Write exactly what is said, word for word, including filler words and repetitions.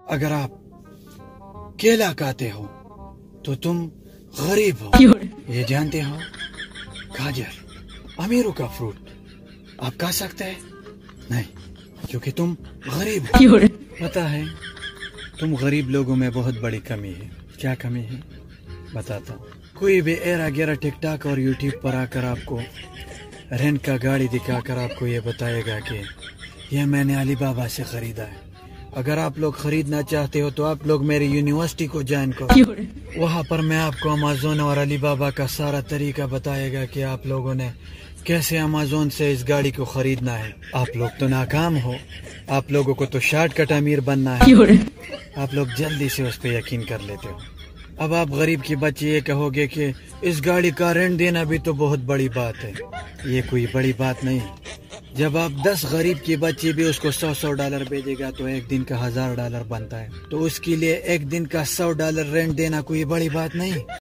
اگر آپ کیلا کھاتے ہو تو تم غریب ہو. یہ جانتے ہو گاجر امیروں کا فروٹ آپ کھا سکتے ہیں؟ نہیں، کیونکہ تم غریب ہو. پتا ہے تم غریب لوگوں میں بہت بڑی کمی ہے. کیا کمی ہے بتاتا ہوں. کوئی بھی ایرا گیرا ٹک ٹاک اور یوٹیوب پر آ کر آپ کو رینٹ کا گاڑی دکھا کر آپ کو یہ بتائے گا کہ یہ میں نے علی بابا سے خریدا ہے. اگر آپ لوگ خریدنا چاہتے ہو تو آپ لوگ میری یونیورسٹی کو جوائن کرو. وہاں پر میں آپ کو امازون اور علی بابا کا سارا طریقہ بتائے گا کہ آپ لوگوں نے کیسے امازون سے اس گاڑی کو خریدنا ہے. آپ لوگ تو ناکام ہو. آپ لوگوں کو تو شارٹ کٹ امیر بننا ہے. آپ لوگ جلدی سے اس پہ یقین کر لیتے ہو. اب آپ غریب کی بچے یہ کہو گے کہ اس گاڑی کا رینٹ دینا بھی تو بہت بڑی بات ہے. یہ کوئی بڑی بات نہیں. جب آپ دس غریب کی بچی بھی اس کو سو سو ڈالر بھیجے گا تو ایک دن کا ہزار ڈالر بنتا ہے. تو اس کے لیے ایک دن کا سو ڈالر رینٹ دینا کوئی بڑی بات نہیں.